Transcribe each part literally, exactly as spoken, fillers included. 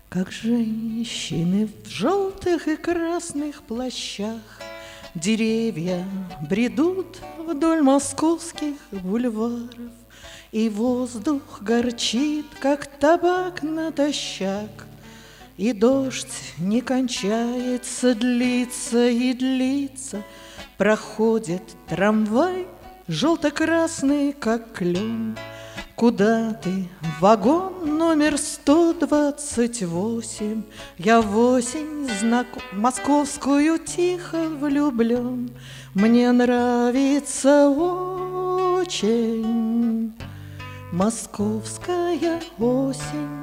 Как женщины в желтых и красных плащах деревья бредут вдоль московских бульваров, и воздух горчит, как табак натощак, и дождь не кончается, длится и длится. Проходит трамвай желто-красный, как клен. Куда ты? Вагон номер сто двадцать восемь. Я в осень знак... московскую тихо влюблен. Мне нравится очень московская осень.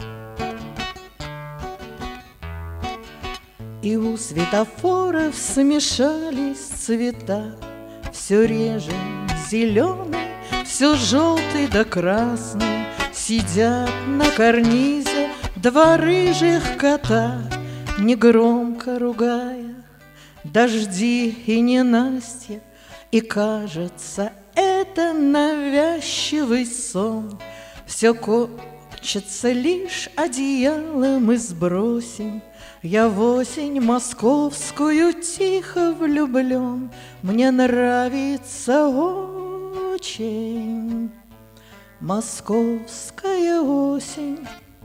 И у светофоров смешались цвета, все реже зеленый, все желтый да красный. Сидят на карнизе два рыжих кота, негромко ругая дожди и ненастья. И кажется, это навязчивый сон. Все кончится, лишь одеяло мы сбросим. Я в осень московскую тихо влюблен. Мне нравится очень московская осень.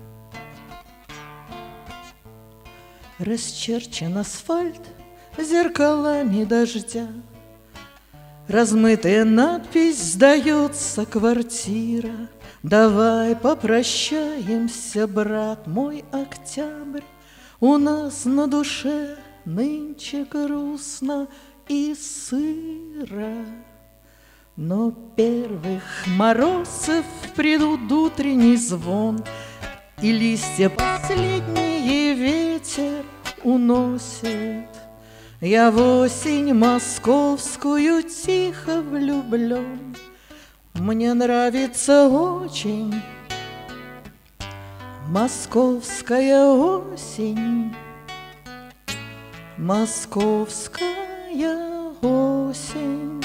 Расчерчен асфальт зеркалами дождя, размытая надпись, сдается квартира. Давай попрощаемся, брат мой, октябрь. У нас на душе нынче грустно и сыро, но первых морозцев предутренний звон, и листья последние ветер уносит. Я в осень московскую тихо влюблен. Мне нравится очень московская осень, московская осень.